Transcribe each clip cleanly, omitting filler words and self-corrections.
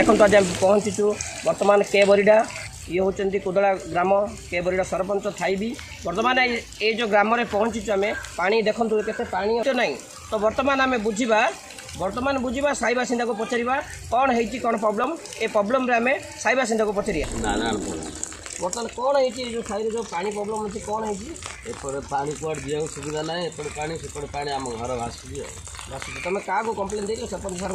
देखो आज पहुँचीचु बर्तमान के बरिडा ये होती कुदला ग्राम के बरिडा सरपंच थाई भी बर्तमान ये जो ग्राम में पहुँचीचु आम पानी देखो के पानी ना तो बर्तमान आम बुझा साई बासिंदा को पचारा कौन है कौन प्रॉब्लम ए प्रॉब्लम रे आम साई बासिंदा को पचारिया बर्तमान कौन है जो साई जो पानी प्रॉब्लम अच्छी कौन है एपटे पानी कुआड़ दिया सुविधा ना एपटे पानी सेपटे पानी आम घर भाषुची तुम क्या कम्प्लेन दे सरपंच सर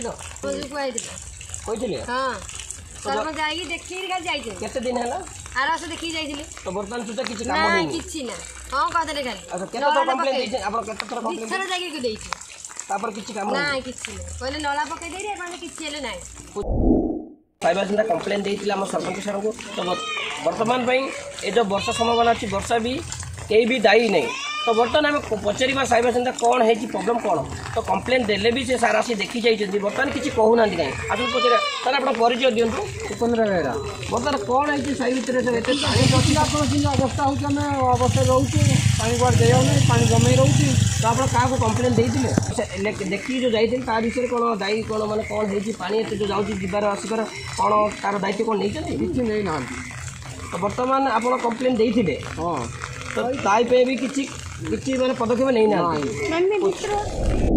कही केते दिन है आरास देखी जाइए तो बर्तमान सुधा किसी काम ना नहीं किछि ना हां कहते खाली अच्छा केते तो कम्प्लेन देछे आपण केते थोड़ा कम्प्लेन थोड़ा जागी को देछि तापर किसी काम ना नहीं किछि ना कहले नला पके देरी एपन किछि हेले नाही फाइव सिंदा कम्प्लेन देइतिला हम सरपंच सर को तो वर्तमान पई ए जो वर्षा संभावना अछि वर्षा भी कई भी दायी नहीं तो बर्तमान आम पचार साइबा सिंदा कौन है प्रॉब्लम कौन तो कम्प्लेन देले भी से सार आसी देखी जाइए बर्तमान किसी कहूना कहीं आप पचार सर आप परिचय दिंतु उपेन्द्र बेहरा बर्तमान कौन है साई भितर अवस्था होमें अवस्था रोचे पानी कुआड़ जाऊना पानी जमे रोचे तो आप क्या कम्प्लेन देते देखिए जो जाइए ता विषय कौन दायी कौन मैंने कौन है पानी एत जो जाऊँगी जीवार आसबार कौन तार दायित्व कौन नहीं किसी नहीं ना तो बर्तमान आप कम्प्लेन देते हाँ तो ताई भी किसी मैंने पदक्षेप नहीं ना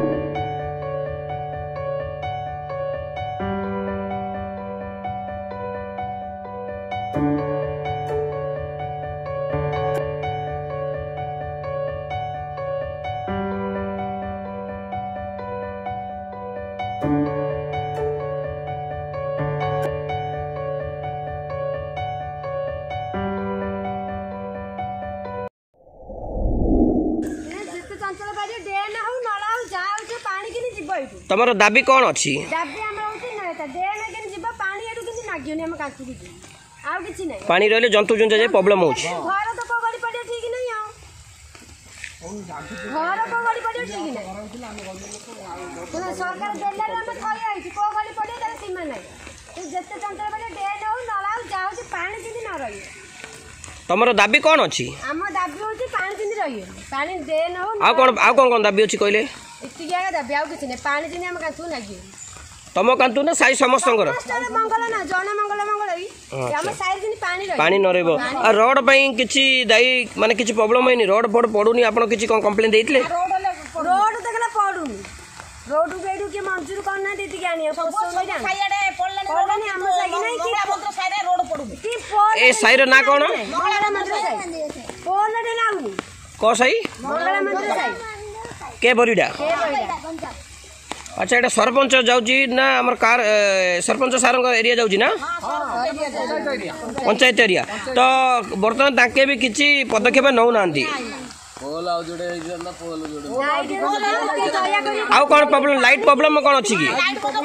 तमर दाबी कौन अच्छी पानी रही जंतु जुंजा जाए प्रॉब्लम हो तमर दाबी कौन अच्छी कौन दाबी अच्छी कहले तुम कांतु ना साई समस्त पानी न रहा रोड किसी दायी माने किसी प्रॉब्लम है रोड फोड पड़ूनी आप किसी कम्प्लेन देते रोड देखला पड़ूनी रोड बेडू के मंजूर करना देती आनी ए साईर ना कौन को साई के बरिडा अच्छा ये सरपंच जाऊँगी ना आम कार सरपंच सार एरिया जाऊँगी ना पंचायत एरिया तो बर्तमान ताके भी किसी पदक्षेप नौ ना आउ कौन प्रॉब्लम लाइट प्रॉब्लम कौन अच्छी कि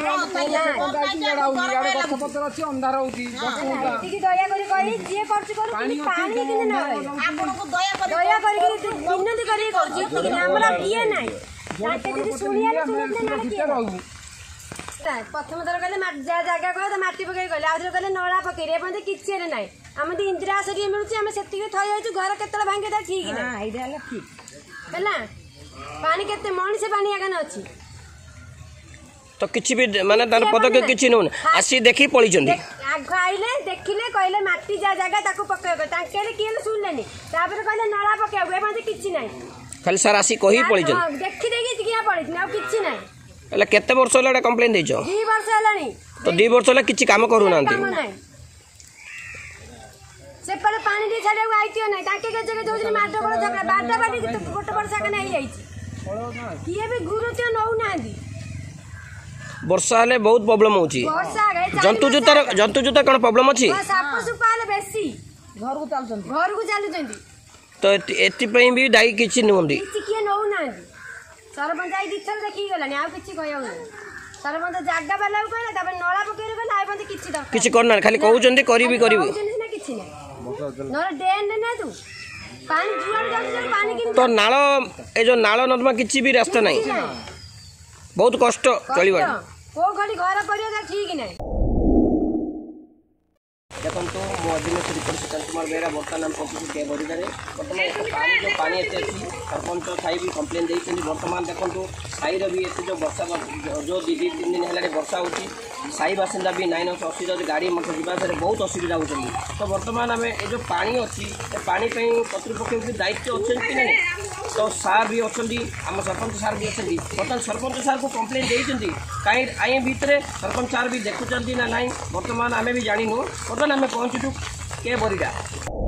प्रथम थर कहले जगह कह मटी पकई गले आउ कहले नला पकई किसी ना आम इंदिरा आवास मिलूँ आम से थी घर के भांगे ठीक है पानी के मनीष पानी आगे अच्छी तो किसी भी माने तार पदक्षेप किसी नौ आसी देखी पड़ी आग आइले देखिले कहले माटी जा जगह पकड़ किए शुणिले कहले नला पकड़ किसी ना खाली सार आसी कही पड़ी देखी देखी क्या पड़ी किसी ना केते वर्ष है कम्प्लेन 2 वर्ष है तो 2 वर्ष है किसी काम करूना से पहले पानी दी छाड़े आईटीओ नहीं ताके के जगह दोजन मारतो बड़ झगड़ा बाटा बाटी गोटे वर्ष का नहीं जाई किए भी गुरुत्व नौ ना दी वर्षा हेले बहुत प्रॉब्लम होची जंतु जूता कौन प्रॉब्लम अच्छी साप सुपाले बेसी घर को चलुचंदी तो एति पई भी दाई किछि नुंदी किए नौ ना दी सरपंच आई दिथल देखि गलानी आ किछि कहयो सरपंच जागा वाला कहला तबे नळा पकेर गला आइ बंद किछि द किछि करना खाली कहउचंदी करिबी ना किछि ना नर डेन ना तू पानी जुआड़ जाउ पानी कि तो नाଳ ए जो नाଳ नदमा किछि भी रास्ता नहीं बहुत कष्ट चलिबा को घड़ी घर परिया ठीक नहीं देखो मो अधीनस्थ रिपोर्ट श्रीकांत कुमार बेहरा बर्तमान आम पहुँचू के बरिदारे बर्तमान पानी जो पानी एत अच्छी सरपंच साई भी कम्प्लेन देती बर्तमान देखो साईर भी एत जो वर्षा जो 2-3 दिन है वर्षा होती साई बासिंदा भी नाइन असुविधा गाड़ी मटर जावास बहुत असुविधा होती तो बर्तमान आम ये जो पानी अच्छी पानी कर्तृपक्ष भी दायित्व अच्छे कि नहीं तो सार भी अच्छा आम सरपंच सार भी अच्छे बर्तमान सरपंच सार को कम्प्लेन देती कहीं आई भितर सरपंच सार भी देखुं ना ना बर्तमान आम भी जानू बर्तमान आम पहुँचू के बरिडा।